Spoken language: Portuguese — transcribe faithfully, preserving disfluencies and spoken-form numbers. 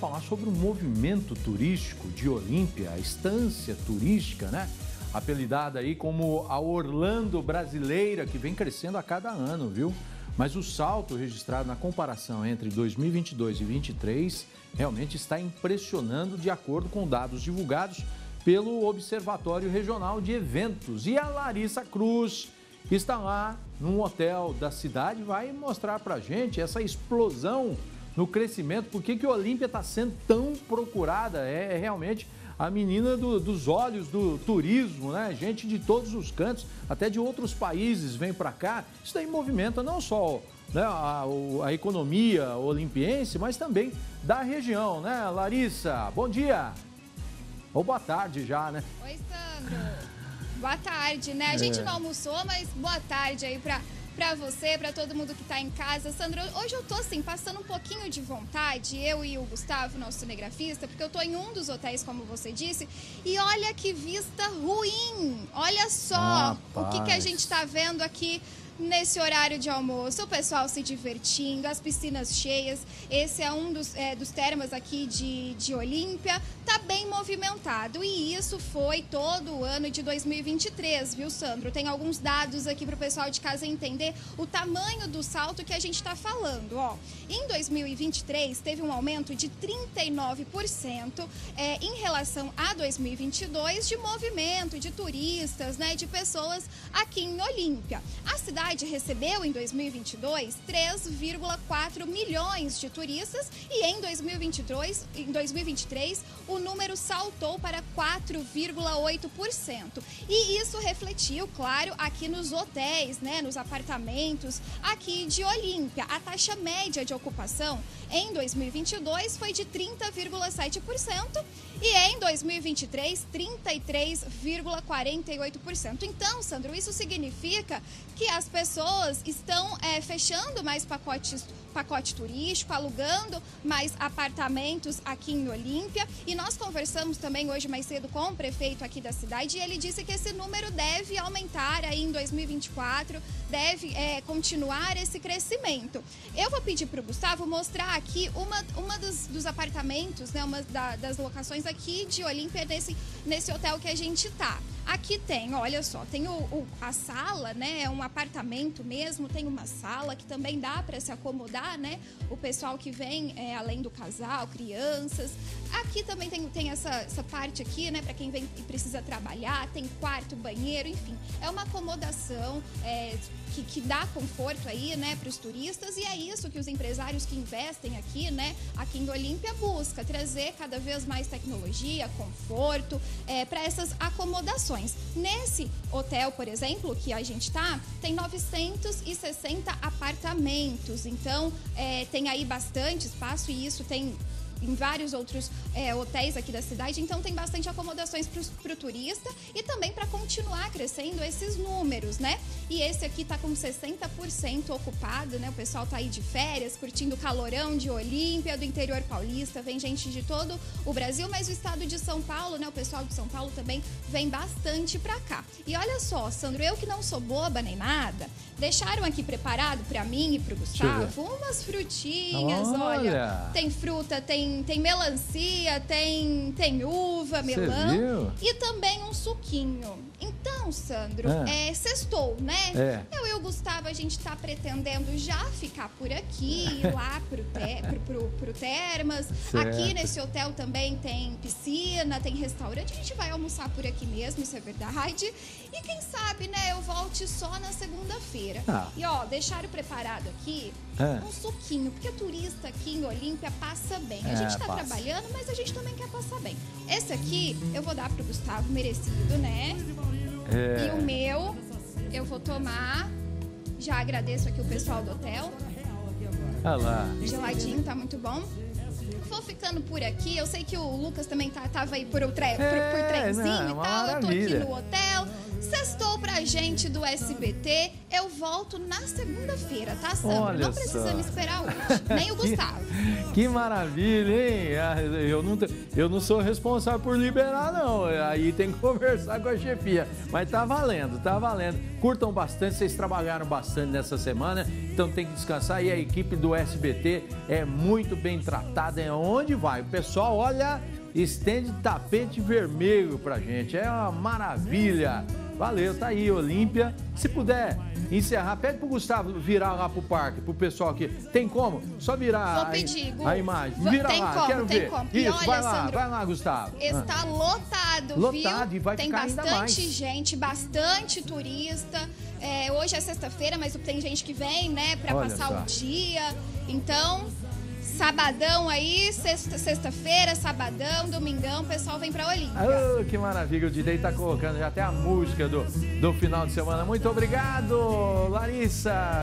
falar sobre o movimento turístico de Olímpia, a estância turística, né? Apelidada aí como a Orlando brasileira, que vem crescendo a cada ano, viu? Mas o salto registrado na comparação entre dois mil e vinte e dois e vinte e três realmente está impressionando, de acordo com dados divulgados pelo Observatório Regional de Eventos. E a Larissa Cruz está lá num hotel da cidade, vai mostrar pra gente essa explosão no crescimento, por que que Olímpia está sendo tão procurada. É, é realmente a menina do, dos olhos do turismo, né? Gente de todos os cantos, até de outros países vem para cá. Isso daí movimenta não só, né, a, a economia olimpiense, mas também da região, né? Larissa, bom dia. Ou boa tarde já, né? Oi, Sandro. Boa tarde, né? A gente é. não almoçou, mas boa tarde aí pra... Pra você, pra todo mundo que tá em casa. Sandro, hoje eu tô, assim, passando um pouquinho de vontade, eu e o Gustavo, nosso cinegrafista, porque eu tô em um dos hotéis, como você disse, e olha que vista ruim! Olha só ah, o que, que a gente tá vendo aqui nesse horário de almoço, o pessoal se divertindo, as piscinas cheias. Esse é um dos, é, dos termas aqui de, de Olímpia, tá bem movimentado, e isso foi todo o ano de dois mil e vinte e três, viu, Sandro? Tem alguns dados aqui para o pessoal de casa entender o tamanho do salto que a gente está falando, ó. Em dois mil e vinte e três teve um aumento de trinta e nove por cento é, em relação a dois mil e vinte e dois de movimento de turistas, né, de pessoas aqui em Olímpia. A cidade recebeu em dois mil e vinte e dois três vírgula quatro milhões de turistas e em dois mil e vinte e dois, em dois mil e vinte e três o número saltou para quatro vírgula oito por cento. E isso refletiu, claro, aqui nos hotéis, né, nos apartamentos aqui de Olímpia. A taxa média de ocupação em dois mil e vinte e dois foi de trinta vírgula sete por cento e em dois mil e vinte e três, trinta e três vírgula quarenta e oito por cento. Então, Sandro, isso significa que as pessoas estão é, fechando mais pacotes, pacote turístico, alugando mais apartamentos aqui em Olímpia. E nós conversamos também hoje mais cedo com o prefeito aqui da cidade e ele disse que esse número deve aumentar aí em dois mil e vinte e quatro, deve é, continuar esse crescimento. Eu vou pedir para o Gustavo mostrar aqui uma, uma dos, dos apartamentos, né, uma da, das locações aqui de Olímpia, nesse, nesse hotel que a gente tá. Aqui tem, olha só, tem o, o, a sala, né, é um apartamento mesmo, tem uma sala que também dá para se acomodar, né, o pessoal que vem, é, além do casal, crianças. Aqui também tem, tem essa, essa parte aqui, né, para quem vem e precisa trabalhar, tem quarto, banheiro, enfim. É uma acomodação é, que, que dá conforto aí, né, para os turistas, e é isso que os empresários que investem aqui, né, aqui em Olímpia busca, trazer cada vez mais tecnologia, conforto, é, para essas acomodações. Nesse hotel, por exemplo, que a gente tá, tem novecentos e sessenta apartamentos, então é, tem aí bastante espaço e isso tem em vários outros é, hotéis aqui da cidade, então tem bastante acomodações para o turista e também para continuar crescendo esses números, né? E esse aqui tá com sessenta por cento ocupado, né? O pessoal tá aí de férias, curtindo o calorão de Olímpia, do interior paulista, vem gente de todo o Brasil, mas o estado de São Paulo, né? O pessoal de São Paulo também vem bastante para cá. E olha só, Sandro, eu que não sou boba nem nada, deixaram aqui preparado para mim e para o Gustavo umas frutinhas, olha. olha, tem fruta, tem Tem melancia, tem, tem uva, melão e também um suquinho. Então, Sandro, é, é sextou, né? É. Eu e o Gustavo, a gente tá pretendendo já ficar por aqui, ir lá pro, te, pro, pro, pro Termas. Certo. Aqui nesse hotel também tem piscina, tem restaurante. A gente vai almoçar por aqui mesmo, isso é verdade. E quem sabe, né, eu volte só na segunda-feira. Ah. E ó, deixaram preparado aqui é. um suquinho, porque turista aqui em Olímpia passa bem. A gente tá passa. trabalhando, mas a gente também quer passar bem. Esse aqui eu vou dar pro Gustavo, merecido, né? É. E o meu eu vou tomar. Já agradeço aqui o pessoal do hotel. Olha lá. Geladinho, tá muito bom. Vou ficando por aqui. Eu sei que o Lucas também tá, tava aí por, o tre, é, por, por trenzinho não, e tal. Eu tô aqui no hotel. Sextou pra gente do S B T. Eu volto na segunda-feira, tá, Sandro? Olha não precisa só. me esperar hoje. Nem o Gustavo. Que, que maravilha, hein? Eu não, eu não sou responsável por liberar, não. Aí tem que conversar com a chefia. Mas tá valendo, tá valendo. Curtam bastante, vocês trabalharam bastante nessa semana, então tem que descansar. E a equipe do S B T é muito bem tratada em onde vai. O pessoal, olha, estende tapete vermelho pra gente. É uma maravilha. Valeu, tá aí, Olímpia. Se puder encerrar, pede pro Gustavo virar lá pro parque, pro pessoal aqui. Tem como? Só virar Vou a, pedir, a imagem. Vira tem lá, como, quero tem ver. como. E Isso, olha, vai lá, Sandro, vai lá, Gustavo. Está Ah. lotado, Lotado, viu? e vai tem ficar ainda bastante mais. gente, bastante turista. É, hoje é sexta-feira, mas tem gente que vem, né, pra Olha passar só. o dia. Então, sabadão aí, sexta- sexta-feira, sabadão, domingão, o pessoal vem pra Olímpia. Oh, que maravilha, o Didei tá colocando já até a música do, do final de semana. Muito obrigado, Larissa.